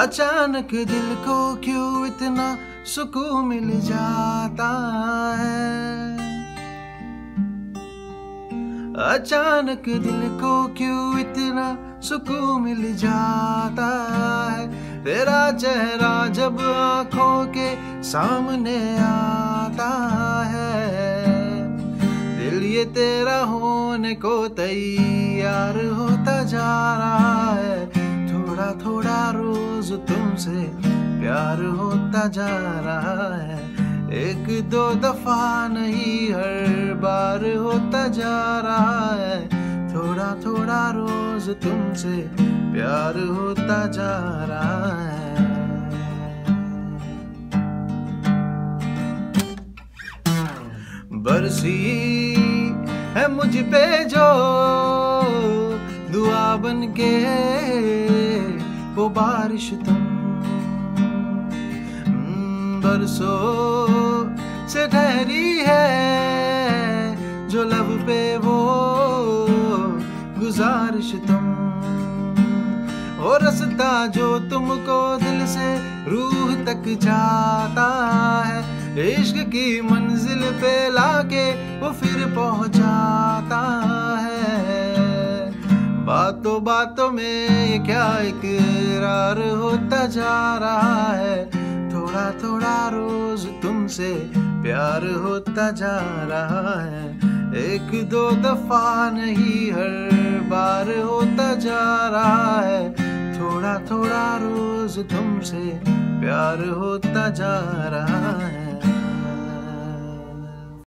अचानक दिल को क्यों इतना सुकून मिल जाता है, अचानक दिल को क्यों इतना सुकून मिल जाता है। तेरा चेहरा जब आंखों के सामने आता है, दिल ये तेरा होने को तैयार होता जा रहा है। थोड़ा थोड़ा रोज तुमसे प्यार होता जा रहा है, एक दो दफा नहीं हर बार होता जा रहा है। थोड़ा थोड़ा रोज तुमसे प्यार होता जा रहा है। बरसी है मुझ पे जो दुआ बन के वो बारिश तुम, बरसों से ठहरी है जो लब पे वो गुजारिश तुम। और रास्ता जो तुमको दिल से रूह तक जाता है, इश्क की मंजिल पे लाके वो फिर पहुंचाता है। बातों बातों में ये क्या इकरार होता जा रहा है। थोड़ा थोड़ा रोज तुमसे प्यार होता जा रहा है, एक दो दफा नहीं हर बार होता जा रहा है। थोड़ा थोड़ा रोज तुमसे प्यार होता जा रहा है।